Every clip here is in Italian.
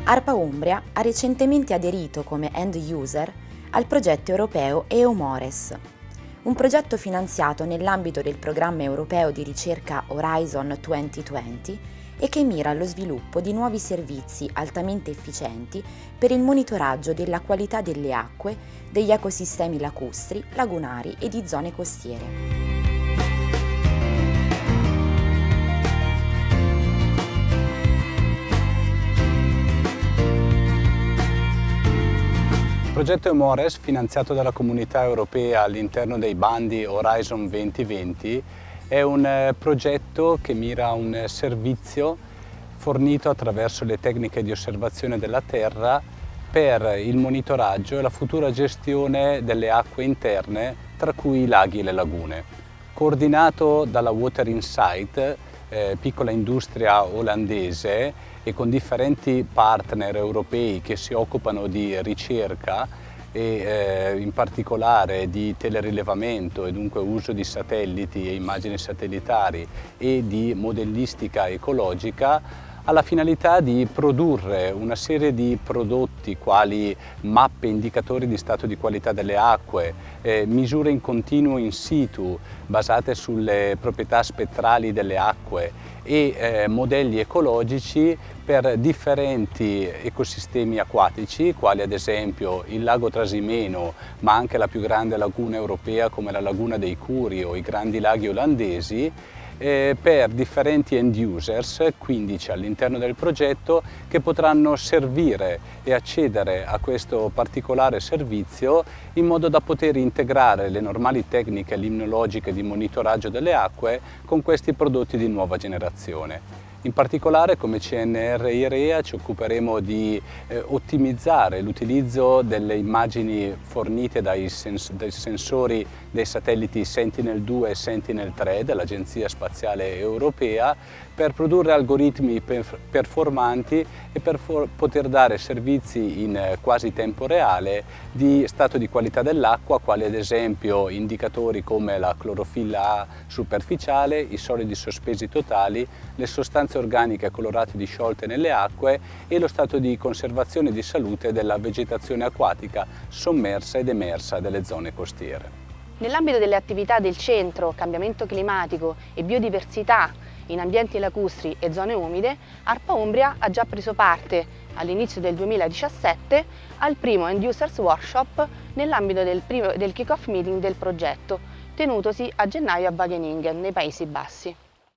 ARPA Umbria ha recentemente aderito come end user al progetto europeo EUMORES, un progetto finanziato nell'ambito del programma europeo di ricerca Horizon 2020 e che mira allo sviluppo di nuovi servizi altamente efficienti per il monitoraggio della qualità delle acque, degli ecosistemi lacustri, lagunari e di zone costiere. Il progetto EUMORES, finanziato dalla Comunità Europea all'interno dei bandi Horizon 2020, è un progetto che mira a un servizio fornito attraverso le tecniche di osservazione della terra per il monitoraggio e la futura gestione delle acque interne, tra cui i laghi e le lagune. Coordinato dalla Water Insight, piccola industria olandese, e con differenti partner europei che si occupano di ricerca e in particolare di telerilevamento e dunque uso di satelliti e immagini satellitari e di modellistica ecologica, ha la finalità di produrre una serie di prodotti quali mappe indicatori di stato di qualità delle acque, misure in continuo in situ basate sulle proprietà spettrali delle acque e modelli ecologici per differenti ecosistemi acquatici, quali ad esempio il lago Trasimeno, ma anche la più grande laguna europea come la laguna dei Curi o i grandi laghi olandesi, per differenti end users, 15 all'interno del progetto, che potranno servire e accedere a questo particolare servizio in modo da poter integrare le normali tecniche limnologiche di monitoraggio delle acque con questi prodotti di nuova generazione. In particolare come CNR IREA ci occuperemo di ottimizzare l'utilizzo delle immagini fornite dai sensori dei satelliti Sentinel-2 e Sentinel-3 dell'Agenzia Spaziale Europea per produrre algoritmi performanti e per poter dare servizi in quasi tempo reale di stato di qualità dell'acqua, quali ad esempio indicatori come la clorofilla A superficiale, i solidi sospesi totali, le sostanze organiche colorate disciolte nelle acque e lo stato di conservazione e di salute della vegetazione acquatica sommersa ed emersa delle zone costiere. Nell'ambito delle attività del centro, cambiamento climatico e biodiversità in ambienti lacustri e zone umide, ARPA Umbria ha già preso parte all'inizio del 2017 al primo End Users Workshop nell'ambito del kick-off meeting del progetto, tenutosi a gennaio a Wageningen, nei Paesi Bassi.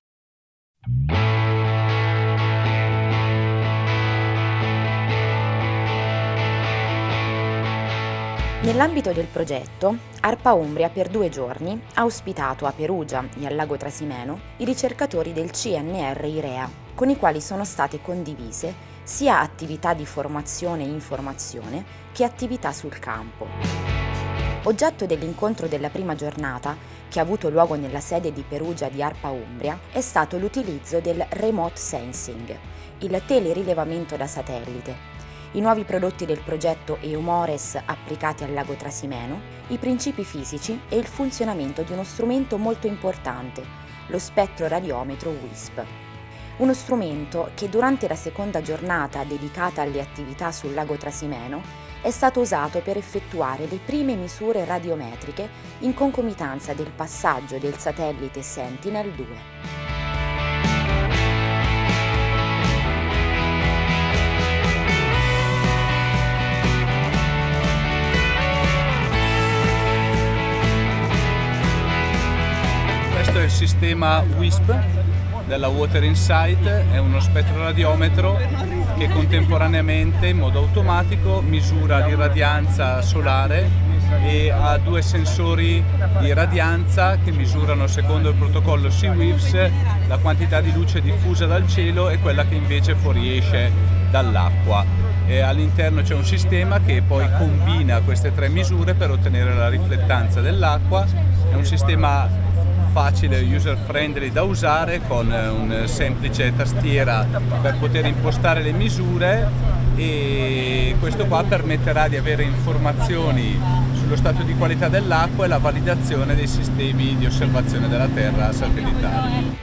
Nell'ambito del progetto, ARPA Umbria per 2 giorni ha ospitato a Perugia e al lago Trasimeno i ricercatori del CNR IREA, con i quali sono state condivise sia attività di formazione e informazione che attività sul campo. Oggetto dell'incontro della prima giornata, che ha avuto luogo nella sede di Perugia di ARPA Umbria, è stato l'utilizzo del remote sensing, il telerilevamento da satellite, i nuovi prodotti del progetto EUMORES applicati al lago Trasimeno, i principi fisici e il funzionamento di uno strumento molto importante, lo spettroradiometro WISP. Uno strumento che durante la seconda giornata dedicata alle attività sul lago Trasimeno è stato usato per effettuare le prime misure radiometriche in concomitanza del passaggio del satellite Sentinel-2. Questo è il sistema WISP della Water Insight, è uno spettroradiometro che contemporaneamente in modo automatico misura l'irradianza solare e ha 2 sensori di radianza che misurano secondo il protocollo SeaWiFS la quantità di luce diffusa dal cielo e quella che invece fuoriesce dall'acqua. All'interno c'è un sistema che poi combina queste 3 misure per ottenere la riflettanza dell'acqua. È un sistema facile, user friendly da usare, con una semplice tastiera per poter impostare le misure, e questo qua permetterà di avere informazioni sullo stato di qualità dell'acqua e la validazione dei sistemi di osservazione della terra satellitari.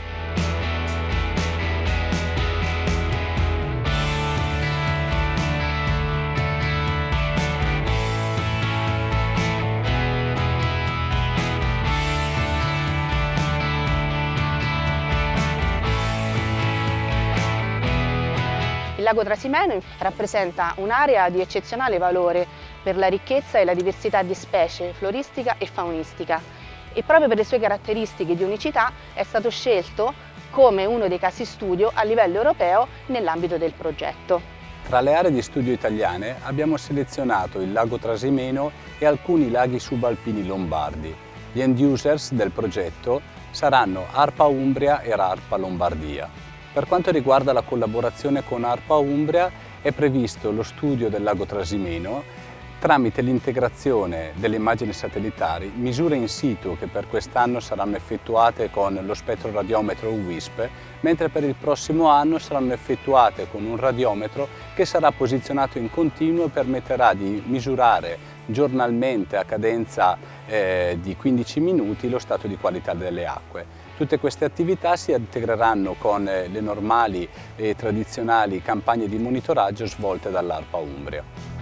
lago Trasimeno rappresenta un'area di eccezionale valore per la ricchezza e la diversità di specie floristica e faunistica e proprio per le sue caratteristiche di unicità è stato scelto come uno dei casi studio a livello europeo nell'ambito del progetto. Tra le aree di studio italiane abbiamo selezionato il lago Trasimeno e alcuni laghi subalpini lombardi. Gli end users del progetto saranno ARPA Umbria e ARPA Lombardia. Per quanto riguarda la collaborazione con ARPA Umbria è previsto lo studio del lago Trasimeno tramite l'integrazione delle immagini satellitari, misure in situ che per quest'anno saranno effettuate con lo spettroradiometro WISP, mentre per il prossimo anno saranno effettuate con un radiometro che sarà posizionato in continuo e permetterà di misurare giornalmente a cadenza di 15 minuti lo stato di qualità delle acque. Tutte queste attività si integreranno con le normali e tradizionali campagne di monitoraggio svolte dall'ARPA Umbria.